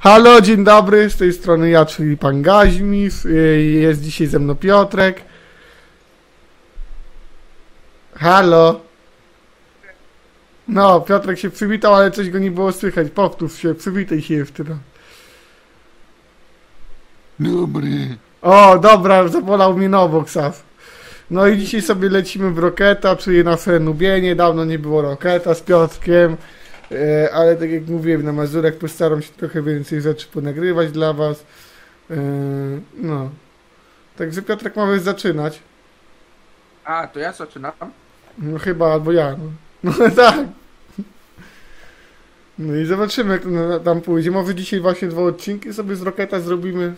Halo, dzień dobry, z tej strony ja, czyli pan Gaźmis. Jest dzisiaj ze mną Piotrek. Halo. No, Piotrek się przywitał, ale coś go nie było słychać. Powtórz się, przywitaj się jeszcze raz. Dobry. O, dobra, zabolał mnie Novoxas. No i dzisiaj sobie lecimy w Roketa, czyli na Fenubienie. Dawno nie było Roketa z Piotrkiem. Ale tak jak mówiłem, na Mazurek postaram się trochę więcej rzeczy ponagrywać dla was. No. Także Piotrek może zaczynać. A, to ja zaczynam? No chyba, albo ja. No, no tak. No i zobaczymy, jak to tam pójdzie. Może dzisiaj właśnie 2 odcinki sobie z Roketa zrobimy.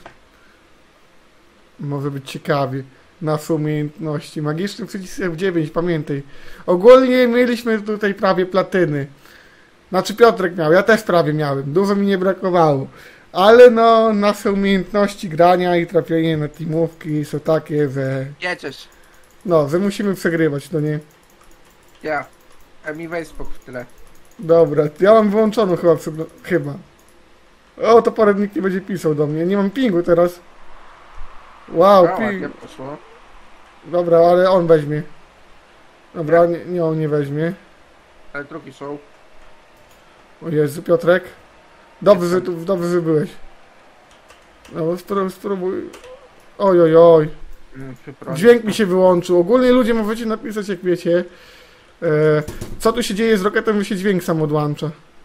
Może być ciekawie. Nasze umiejętności. Magiczny przycisk F9, pamiętaj. Ogólnie mieliśmy tutaj prawie platyny. Znaczy Piotrek miał, ja też prawie miałem. Dużo mi nie brakowało. Ale no, nasze umiejętności grania i trafienie na teamówki są takie, że... Jedziesz. No, że musimy przegrywać, no nie? Ja. A mi weź spokój w tyle. Dobra, ja mam wyłączoną chyba. O, to parę nikt nie będzie pisał do mnie. Nie mam pingu teraz. Wow, No, ping. ładnie poszło. Dobra, ale on weźmie. Dobra, nie on nie weźmie. Ale drugi są. O Jezu, Piotrek. Dobrze, że byłeś. No, spróbuj. Oj, oj, oj. Dźwięk mi się wyłączył. Ogólnie ludzie możecie napisać, jak wiecie, co tu się dzieje z Roketem, że się dźwięk sam odłącza.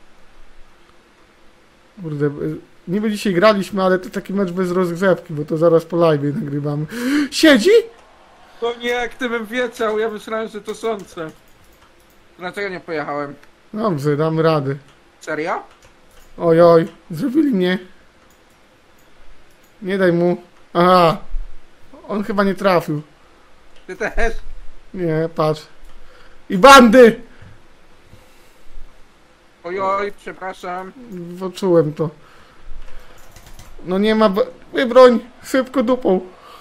Kurde, niby dzisiaj graliśmy, ale to taki mecz bez rozgrzewki, bo to zaraz po live nagrywamy. Siedzi? To nie, jak ty bym wiedział, ja myślałem, że to sące. Dlaczego nie pojechałem? Dobrze, damy radę. Serio? Oj, oj, zrobili mnie. Nie daj mu. Aha. On chyba nie trafił. Ty też? Nie, patrz. I bandy! Ojoj, przepraszam. Poczułem to. No nie ma... Wybroń! Szybko dupą.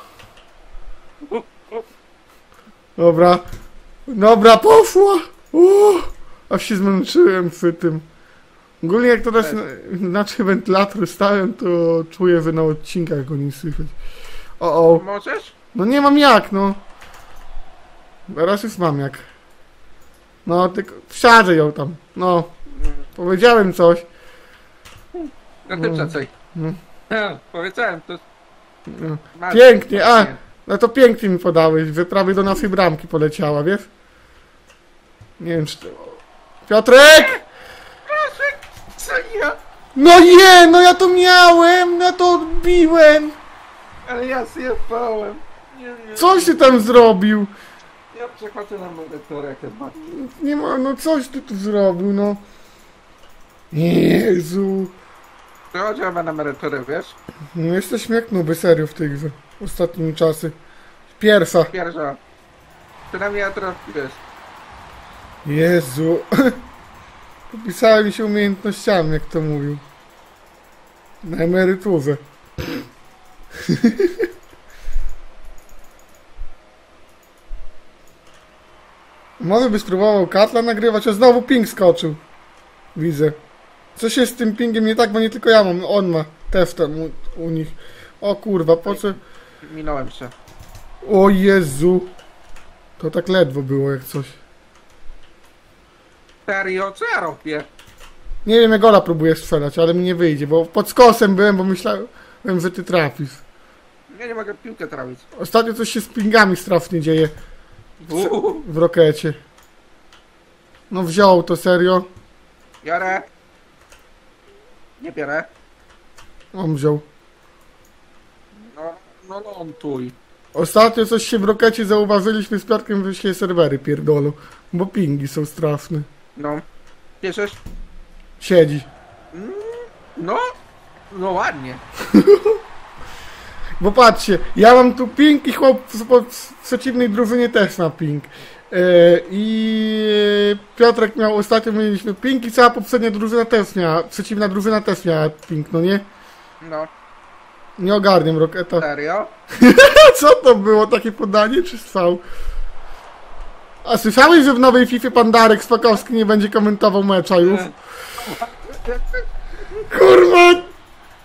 Dobra. Dobra, poszła! Aż się zmęczyłem przy tym. Ogólnie jak teraz inaczej wentylator stałem, to czuję, że na odcinkach go nie słychać. O. Możesz? No nie mam jak, no. Teraz już mam jak. No, tylko wsadzę ją tam. No. Powiedziałem coś. No ty wracaj. No. Powiedziałem to. No. Masz, Pięknie, no to pięknie mi podałeś, że prawie do naszej bramki poleciała, wiesz? Nie wiem, czy to... Piotrek! Co ja? No nie, no ja to miałem, no to odbiłem! Ale ja zjebałem. Nie. Coś ty tam zrobił? Ja przekładam na monitorek chyba. Nie ma, no coś ty tu zrobił, no. Jezu. Przechodziłem na emeryturę, wiesz? No jesteśmy jak nuby, serio w tej grze. Ostatnimi czasy. Pierwsza. Pierwsza. Przynajmniej ja trafiłeś. Jezu. Popisałem się umiejętnościami, jak to mówił. Na emeryturze. Może by spróbował Katla nagrywać, a znowu ping skoczył. Widzę. Coś jest z tym pingiem nie tak, bo nie tylko ja mam, on ma też tam u nich. O kurwa, po co? Minąłem się. O Jezu. To tak ledwo było jak coś. Serio? Co ja robię? Nie wiem, jak Ola próbuje strzelać, ale mi nie wyjdzie, bo pod skosem byłem, bo myślałem, że ty trafisz. Ja nie mogę piłkę trafić. Ostatnio coś się z pingami strasznie dzieje w Rokecie. No wziął to, serio. Biorę. Nie biorę. On wziął. No lątuj. Ostatnio coś się w Rokecie zauważyliśmy z Piotrkiem, że się serwery pierdolą, bo pingi są straszne. No. Pieszesz? Siedzi. No ładnie. Bo patrzcie, ja mam tu ping i chłop z przeciwnej drużynie też ma ping. I Piotrek miał, ostatnio mieliśmy ping i cała poprzednia drużyna też miała, przeciwna drużyna też miała ping, no nie? No. Nie ogarniam Roketa. Serio? Co to było, takie podanie czy strzał? A słyszałeś, że w nowej FIFA pan Darek Spakowski nie będzie komentował mecza już? Kurwa!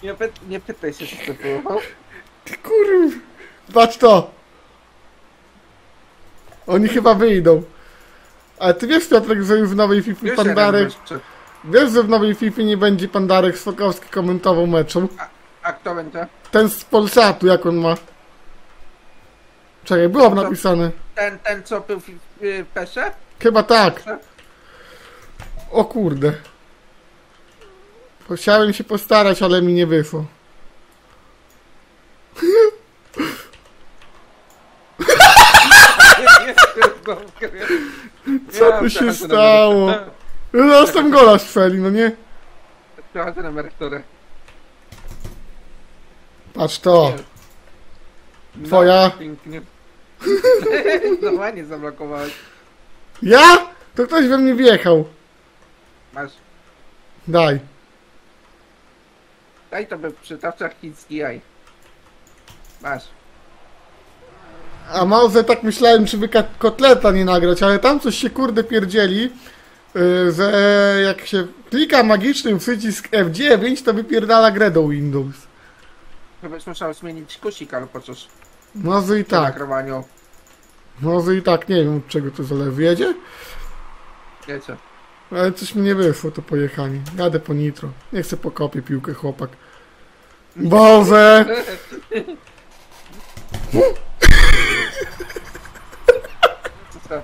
Nie pytaj się, co to było. Ty kurwa. Patrz to. Oni chyba wyjdą. Ale ty wiesz, Piotrek, że już w nowej FIFA Już Pandarek... jeden jeszcze. Wiesz, że w nowej FIFA nie będzie Pandarek Swokowski komentował meczu? A kto będzie? Ten z Polsatu, jak on ma? Czekaj, było napisane. Ten co był w Pesze? Chyba tak. O kurde. Chciałem się postarać, ale mi nie wyszło. Co tu się stało? No, tam gola strzeli, no nie? Przechodzę na emeryturę. Patrz to. No, Twoja. pięknie. Normalnie zablokowałeś. Ja? To ktoś we mnie wjechał. Masz. Daj. Daj to by przy tawczach chiński jaj. Masz. A może tak myślałem, czy by kotleta nie nagrać, ale tam coś się kurde pierdzieli, że jak się klika magicznym przycisk F9, to wypierdala grę do Windows. Chybaś musiał zmienić kusik albo coś. Może i W tak. nagrywaniu. Może i tak, nie wiem od czego to zależy. Jedzie? Wiecie. Ale coś mi nie wyszło, to pojechanie. Jadę po nitro. Nie chcę pokopię piłkę, chłopak. Boże! Co?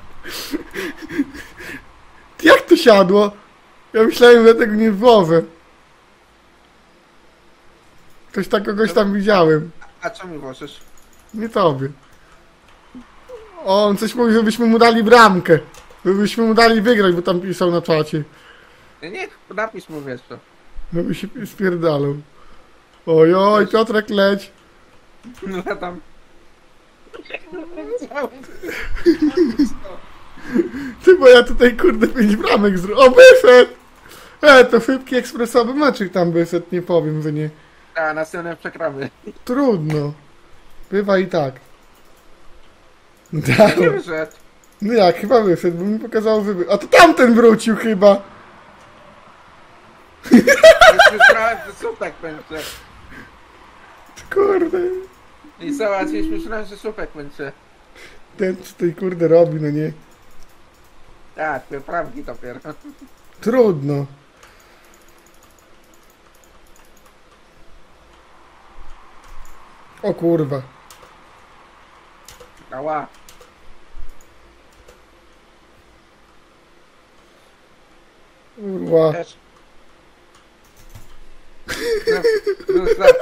Jak to siadło? Ja myślałem, że tego nie włożę. Kogoś tam widziałem. A co mi włożysz? Nie tobie. O, on coś mówi, żebyśmy mu dali bramkę. Żebyśmy mu dali wygrać, bo tam pisał na czacie. Nie, napisz mu wiesz to. Żeby się spierdalał. Ojoj, Piotrek leć. No tam. Ty, bo ja tutaj kurde 5 bramek zrobię. O, wyszedł! To szybki ekspresowy meczyk tam wyszedł, nie powiem, że nie. A następne przegramy. Trudno. Bywa i tak. Nie Dałem. wyszedł. No jak, chyba wyszedł, bo mi pokazało, że A to tamten wrócił chyba. Już myślałem, że słupek będzie. Kurde. I załatwić myślałem, że słupek będzie. Ten co tutaj kurde robi, no nie. Tak, wyprawki dopiero. Trudno. O kurwa. Ała. Kurwa. Też. No,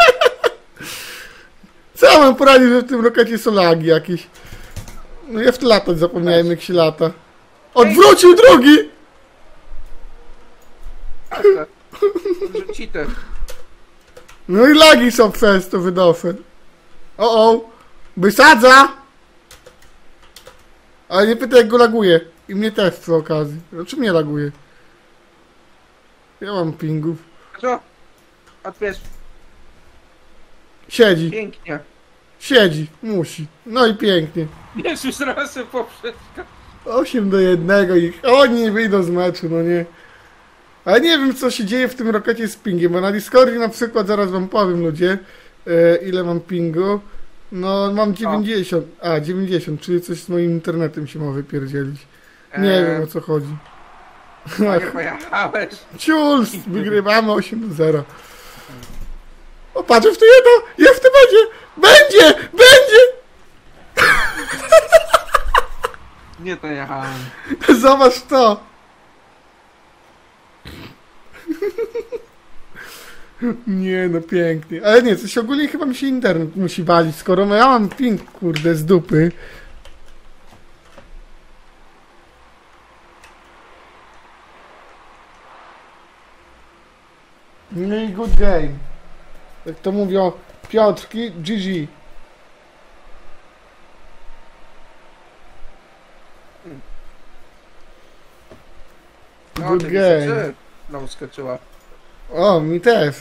Co ja mam poradzić, że w tym rokecie są lagi jakieś? No ja w to latać zapomniałem, jak się lata. Odwrócił drugi! Rzuci te. No i lagi są przez to wydoszę. O! Wysadza! Ale nie pytaj, jak go laguje. I mnie też przy okazji. Znaczy mnie laguje. Ja mam pingów. Co? Odbierz. Siedzi. Pięknie. Siedzi. Musi. No i pięknie. Jezus, razem poprzeczka. 8-1 i oni nie wyjdą z meczu, no nie. Ale nie wiem, co się dzieje w tym rokecie z pingiem, bo na Discordzie na przykład, zaraz wam powiem, ludzie, ile mam pingu. No, mam 90. A, 90, czyli coś z moim internetem się ma wypierdzielić. Nie wiem, o co chodzi. Nie pojechałeś. Ciuls! Wygrywamy 8-0. O, patrz, w to jedno! Jest to będzie! Będzie! Będzie! Nie to jechałem. Zobacz to! Nie no, pięknie. Ale nie, coś ogólnie chyba mi się internet musi walić, skoro ja mam ping, kurde, z dupy. No i good game. Jak to mówią Piotrki, GG. No, Good ty game. widzę, no skoczyła. O, mi też.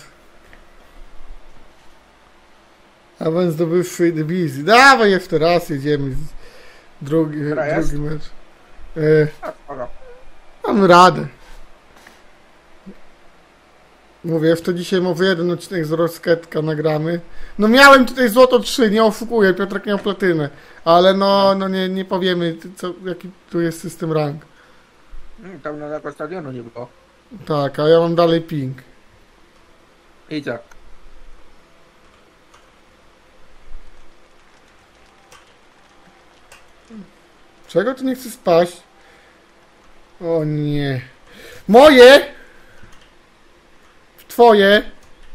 Awans do wyższej dywizji. Dawaj jeszcze raz, jedziemy. Drugi mecz. Tak, spoko. Mam radę. Mówię, w to dzisiaj może jeden odcinek z Rosketka nagramy. No miałem tutaj złoto 3, nie oszukuję, Piotrek miał platynę. Ale no nie powiemy, jaki tu jest system rank. Tam na tego stadionu nie było. Tak, a ja mam dalej ping. Idzie. Czego tu nie chce spaść? O nie. Moje! Twoje!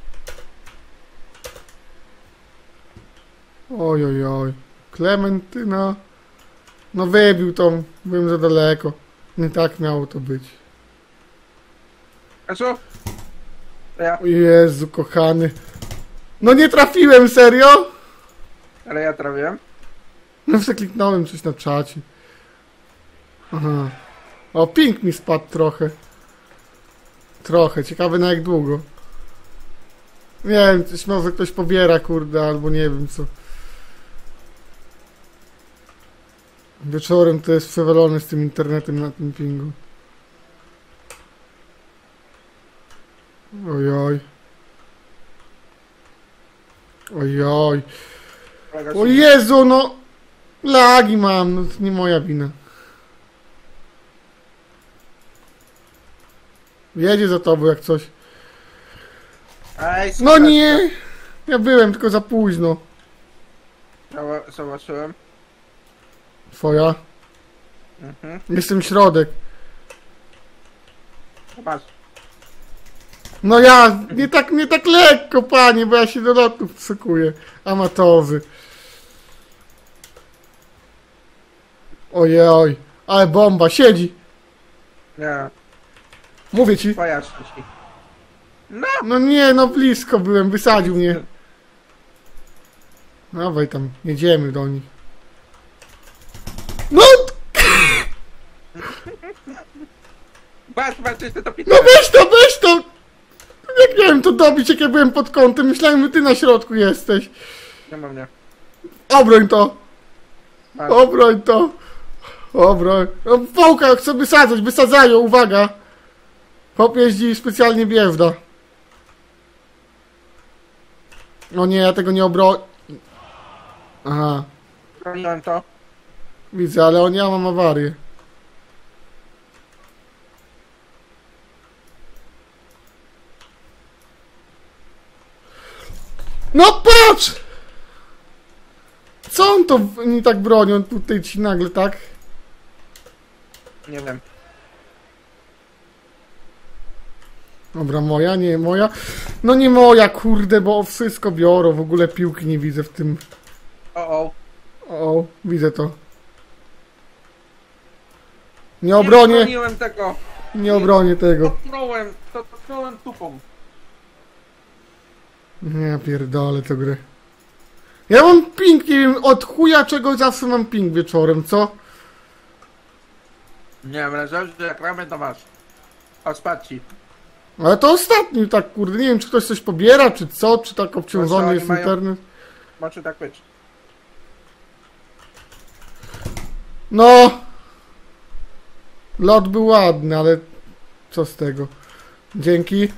Oj, oj, oj. Klementyna. No wybił tą. Byłem za daleko. Nie tak miało to być. A co? To ja. O Jezu, kochany. No nie trafiłem, serio? Ale ja trafiłem. No przekliknąłem coś na czacie. Aha. O, ping mi spadł trochę. Trochę, ciekawe na jak długo. Nie wiem, coś może ktoś pobiera, kurde, albo nie wiem co. Wieczorem to jest przewalone z tym internetem na tym pingu. Ojoj. Ojoj. O Jezu, no! Lagi mam, no to nie moja wina. Jedzie za tobą jak coś. Ej, No nie! Ja byłem, tylko za późno. Zobaczyłem. Twoja? Mhm. Jestem środek. Patrz. No ja, nie tak lekko, panie, bo ja się do lotów szykuję. Amatorzy. Ojej, ale bomba, siedzi. Nie. Mówię ci. Twoja szczęśliwa. No! No nie, no blisko byłem, wysadził mnie. Dawaj tam, jedziemy do nich. No! Patrz, jeszcze to No pitałem. weź to! Jak miałem to dobić, jak ja byłem pod kątem? Myślałem, że ty na środku jesteś. Nie mam mnie. Obroń to! Patrz. Obroń to! Obroń. No, Wołka chcę wysadzać, wysadzają, uwaga! Chłop jeździ specjalnie wjeżdża. No nie, ja tego nie obronię. Aha, Broniłem to. widzę, ale ja mam awarię. No patrz! Co on to nie tak bronią tutaj ci nagle, tak? Nie wiem. Dobra, moja, nie moja. No nie moja, kurde, bo wszystko biorą. W ogóle piłki nie widzę w tym. O. O, widzę to. Nie Nie obronię, broniłem tego. nie obronię tego. Dotknąłem tupą. Nie pierdolę tę grę. Ja mam ping, nie wiem, od chuja czego zawsze mam ping wieczorem, co? Nie wiem, ale że jak ramy to masz. O, spadł ci. Ale to ostatni tak, kurde, nie wiem czy ktoś coś pobiera, czy co, czy tak obciążony Może jest oni mają- internet. Może tak być. No! Lot był ładny, ale co z tego? Dzięki.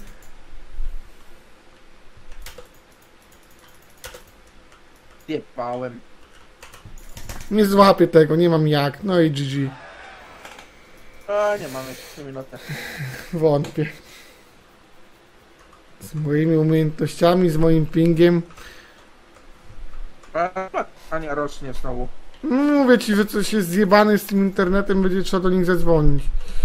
Zjebałem. Nie złapię tego, nie mam jak. No i GG. O, nie mamy 3 minuty. Wątpię. Z moimi umiejętnościami, z moim pingiem. A nie, rośnie znowu. Mówię ci, że coś jest zjebane z tym internetem, będzie trzeba do nich zadzwonić.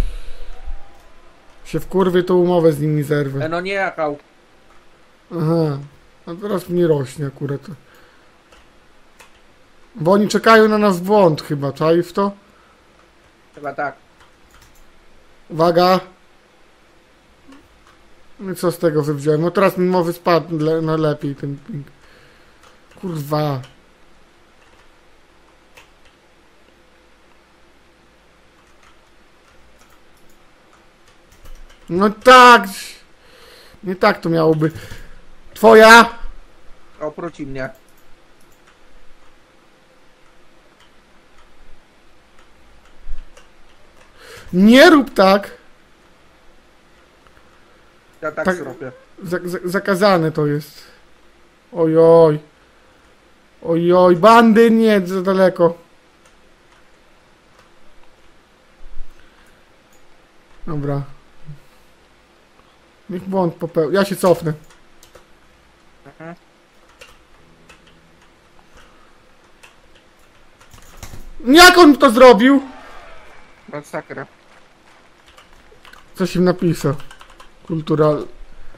Się wkurwię, to umowę z nimi zerwę. No nie jechał. Aha. A teraz mnie rośnie akurat. Bo oni czekają na nas błąd chyba, czaisz to? Chyba tak. Uwaga! No i co z tego, że wziąłem? No teraz mi mowy spadł na lepiej ten ping. Kurwa. No tak! Nie tak to miałoby. Twoja! Oprócz mnie. Nie rób tak! Ja tak Tak. zrobię. Zakazane to jest. Ojoj. Ojoj, bandy nie, za daleko. Dobra. Niech błąd popełni. Ja się cofnę. Mhm. Jak on to zrobił? Masakra. Coś im napisał. Kultural.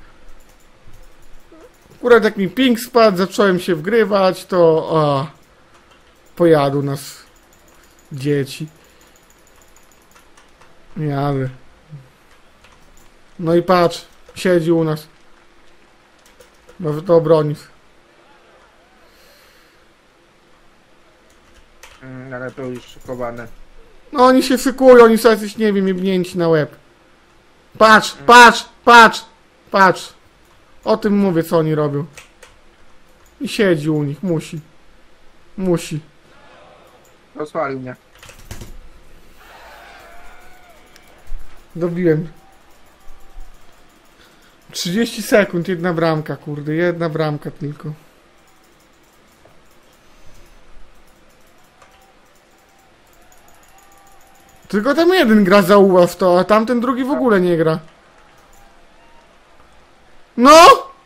Akurat jak mi ping spadł, zacząłem się wgrywać, to pojadą nas dzieci. Jadę. No i patrz, siedzi u nas. Może to obronić. Ale to już szykowane. No oni się sykują, oni są jacyś, nie wiem, jebnięci na łeb. Patrz, patrz, patrz, patrz. O tym mówię, co oni robią. I siedzi u nich, musi. Musi. Rozwalił mnie. Dobiłem. 30 sekund, jedna bramka, kurde, jedna bramka tylko. Tylko tam jeden gra za ułaz to, a tamten drugi w ogóle nie gra. No!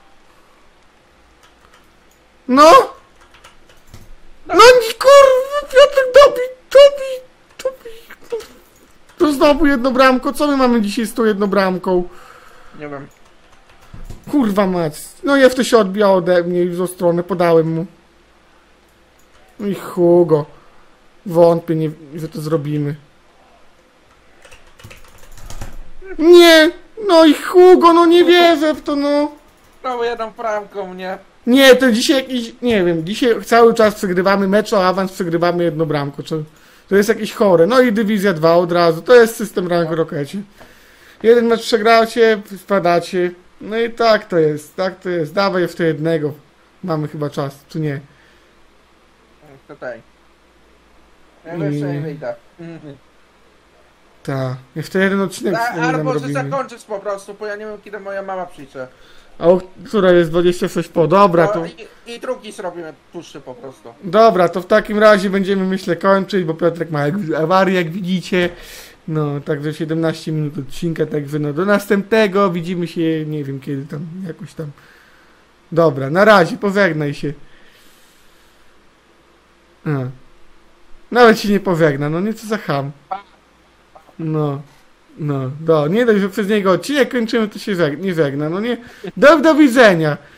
No! No nie, kurwa, Piotrek, dobij. To znowu jedno bramko, co my mamy dzisiaj z tą jedną bramką? Nie wiem. Kurwa mać. No ja w to się odbijał ode mnie i w tą stronę podałem mu. No i Hugo. Wątpię, nie, że to zrobimy. Nie! No i Hugo, no nie wierzę w to, no. Znowu jedną bramką mnie. Nie, to dzisiaj jakiś, nie wiem, dzisiaj cały czas przegrywamy mecz o awans, przegrywamy jedno bramko. To jest jakieś chore. No i Dywizja 2 od razu, to jest system rank w Rokecie. Jeden mecz przegracie, spadacie. No i tak to jest, tak to jest. Dawaj w to jednego. Mamy chyba czas, czy nie? Tutaj. Ja jeszcze nie wyjdę. Tak. Jeszcze jeden odcinek Albo że robimy. zakończyć po prostu, bo ja nie wiem kiedy moja mama przyjdzie. A o która jest 26 po? Dobra, to... I drugi zrobimy dłuższy po prostu. Dobra, to w takim razie będziemy, myślę, kończyć, bo Piotrek ma awarię, jak widzicie. No, także 17 minut odcinka, także no do następnego. Widzimy się, nie wiem kiedy tam, jakoś tam. Dobra, na razie, pożegnaj się. A. Nawet się nie pożegna, no nie, co za cham. No, nie dość, że przez niego odcinek kończymy, to się nie żegna, no nie. Do widzenia.